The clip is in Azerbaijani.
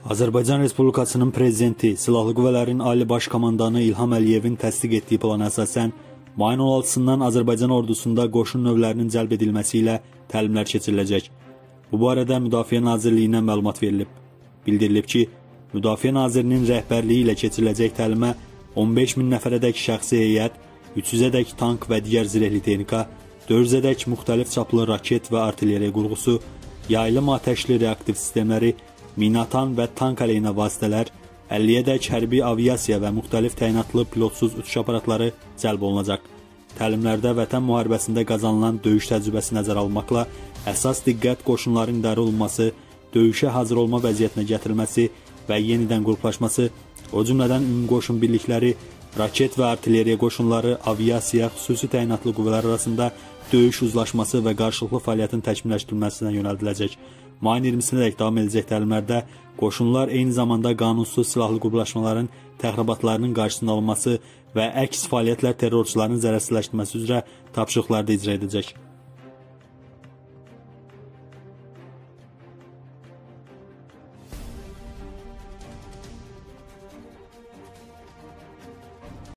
Azərbaycan Respublikasının Prezidenti, Silahlı Qüvvələrin Ali Baş Komandanı İlham Əliyevin təsdiq etdiyi plana əsasən, mayın 16-sından Azərbaycan ordusunda qoşun növlərinin cəlb edilməsi ilə təlimlər keçiriləcək. Bu barədə Müdafiə Nazirliyinə məlumat verilib. Bildirilib ki, Müdafiə Nazirinin rəhbərliyi ilə keçiriləcək təlimə 15.000 nəfərədək şəxsi heyət, 300-ədək tank və digər zirehli texnika, 400-ədək müxtəlif çaplı raket və artilleriya qurğusu, yaylım atəşli reaktiv sistemləri, minatan və tank əleyhinə vasitələr, 50-ədək hərbi aviasiya və müxtəlif təyinatlı pilotsuz uçuş aparatları cəlb olunacaq. Təlimlərdə vətən müharibəsində qazanılan döyüş təcrübəsi nəzərə alınmaqla əsas diqqət qoşunların idarə olunması, döyüşə hazır olma vəziyyətinə gətirilməsi və yenidən qruplaşması, o cümlədən ümumi qoşun birlikləri, raket və artilleriya qoşunları, aviasiya, xüsusi təyinatlı qüvvələr arasında döyüş uzlaşması və qarşılıqlı fəaliyyətin təkmilləşdirilməsinə yönəldiləcək. Mayın 20-sinədək davam edəcək təlimlərdə qoşunlar eyni zamanda qanunsuz silahlı qruplaşmaların təxribatlarının qarşısının alınması və əks fəaliyyətlər terrorçuların zərərsizləşdirməsi üzrə tapşırıqlar da icra edəcək.